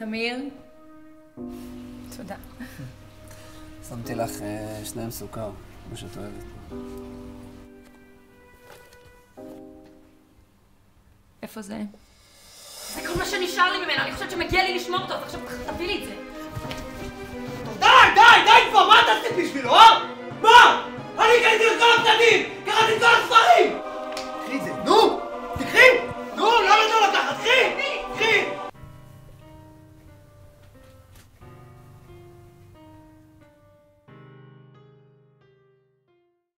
תמיר? תודה. שמתי לך שניהם סוכר, כמו שאת אוהבת. איפה זה? זה כל מה שנשאר לי ממנו, אני חושבת שמגיע לי לשמור אותו, אז עכשיו תביא לי את זה. די כבר, מה אתה עשית בשבילו, אה? מה? אני קניתי את כל הבגדים! קראתי את כל הספרים!